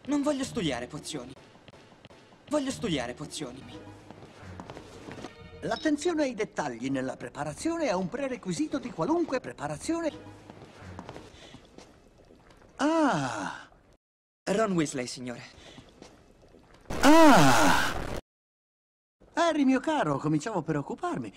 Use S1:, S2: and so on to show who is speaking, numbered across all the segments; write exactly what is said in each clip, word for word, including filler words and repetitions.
S1: Non voglio studiare pozioni. Voglio studiare pozioni.
S2: L'attenzione ai dettagli nella preparazione è un prerequisito di qualunque preparazione. Ah!
S1: Ron Weasley, signore.
S2: Ah! Harry, mio caro, cominciavo a preoccuparmi.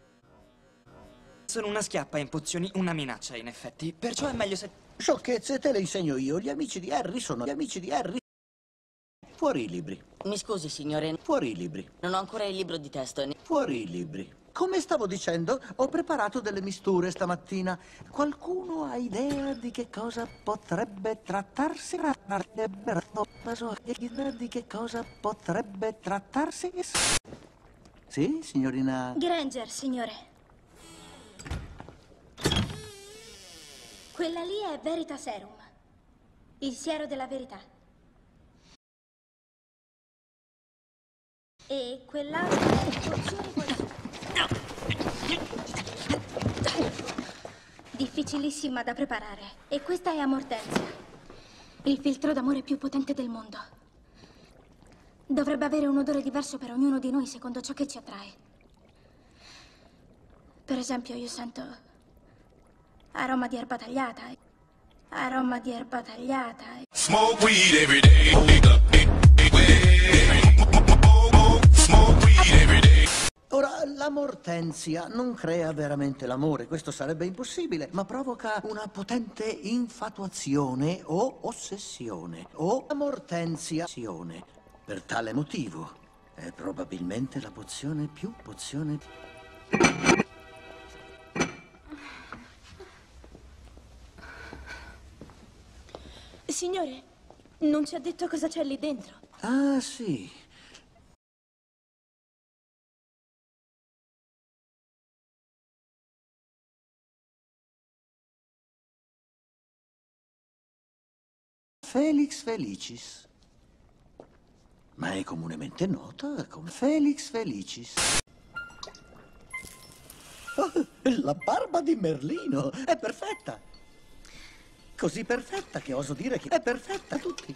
S1: Sono una schiappa in pozioni, una minaccia, in effetti. Perciò è meglio se...
S2: Sciocchezze, te le insegno io. Gli amici di Harry sono gli amici di Harry. Fuori i libri.
S3: Mi scusi, signore.
S2: Fuori i libri.
S3: Non ho ancora il libro di testo. Ne...
S2: Fuori i libri. Come stavo dicendo, ho preparato delle misture stamattina. Qualcuno ha idea di che cosa potrebbe trattarsi? Di che cosa potrebbe trattarsi? Sì, signorina?
S4: Granger, signore. Quella lì è Veritaserum, il siero della verità. E quell'altra è pozione qualsiasi. Difficilissima da preparare. E questa è Amortenzia, il filtro d'amore più potente del mondo. Dovrebbe avere un odore diverso per ognuno di noi secondo ciò che ci attrae. Per esempio, io sento aroma di erba tagliata, aroma di erba tagliata.
S5: Smoke weed every day. Smoke weed every day.
S2: Ora, l'amortenzia non crea veramente l'amore, questo sarebbe impossibile, ma provoca una potente infatuazione o ossessione, o amortenzia. Per tale motivo, è probabilmente la pozione più pozione...
S4: Signore, non ci ha detto cosa c'è lì dentro.
S2: Ah, sì. Felix Felicis. Ma è comunemente nota come Felix Felicis. Oh, la barba di Merlino è perfetta. Così perfetta che oso dire che è perfetta a tutti.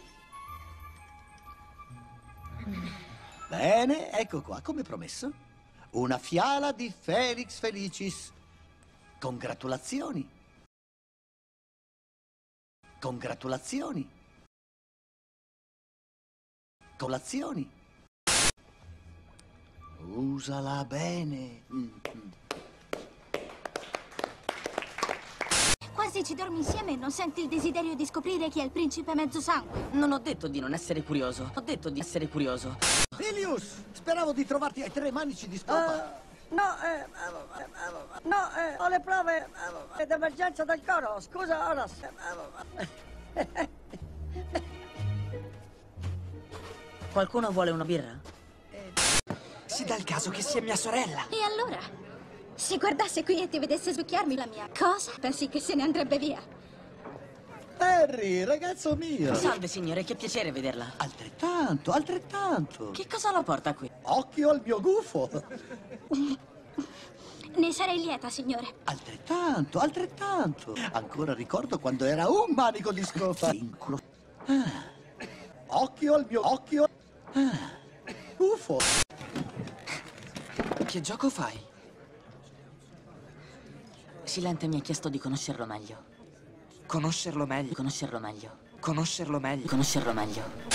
S2: Bene, ecco qua, come promesso. Una fiala di Felix Felicis. Congratulazioni. Congratulazioni. Colazioni. Usala bene. Mm.
S4: Quasi ci dormi insieme e non senti il desiderio di scoprire chi è il principe mezzo sangue.
S3: Non ho detto di non essere curioso. Ho detto di essere curioso.
S2: Filius, speravo di trovarti ai tre manici di stopa.
S6: Uh, no, eh, eh, no, eh, ho le prove eh, d'emergenza del coro. Scusa, Horace.
S3: Qualcuno vuole una birra?
S1: Si dà il caso che sia mia sorella.
S4: E allora? Se guardasse qui e ti vedesse succhiarmi la mia cosa, pensi che se ne andrebbe via?
S2: Harry, ragazzo mio.
S3: Salve, signore, che piacere vederla.
S2: Altrettanto, altrettanto.
S3: Che cosa la porta qui?
S2: Occhio al mio gufo.
S4: Ne sarei lieta, signore.
S2: Altrettanto, altrettanto. Ancora ricordo quando era un manico di scopa. Inclo... Ah. Occhio al mio occhio. Ah. Gufo.
S1: Che gioco fai?
S3: Silente mi ha chiesto di conoscerlo meglio.
S1: Conoscerlo meglio.
S3: Di conoscerlo meglio.
S1: Conoscerlo meglio.
S3: Di conoscerlo meglio.